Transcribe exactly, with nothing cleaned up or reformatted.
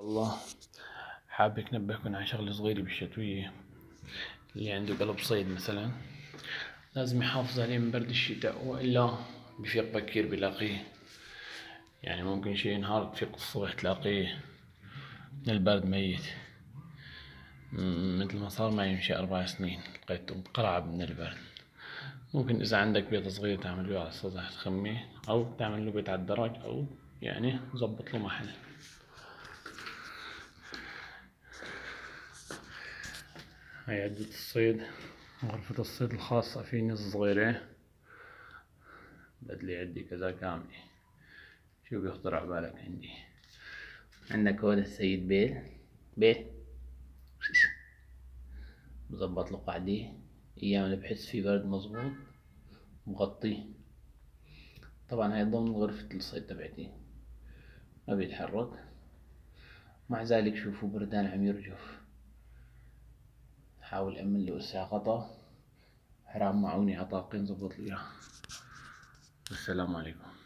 الله حابك نبهكن على شغلة صغيرة بالشتوية. اللي عنده قلب صيد مثلا لازم يحافظ عليه من برد الشتاء، وإلا بفيق بكير بلاقيه. يعني ممكن شي نهار تفيق الصبح تلاقيه من البرد ميت، مثل ما صار معي من شي أربع سنين، لقيته مقرعب من البرد. ممكن إذا عندك بيت صغير تعمل له على سطح تخميه، أو تعمل له بيت على الدرج، أو يعني تظبط له محل. هاي عدة الصيد، غرفة الصيد الخاصة في ناس صغيرة. بدلي عندي كذا كاملة. شو بيخطر عبالك عندي؟ عندك هون السيد بيل بيل مظبط له قعدة أيام اللي بحس فيه برد مظبوط مغطيه. طبعا هاي ضمن غرفة الصيد تبعتي، ما بيتحرك. مع ذلك شوفوا بردان عم يرجف. حاول أمن له إسا غطا حرام معوني عطاقين ظبط لي إياه. السلام عليكم.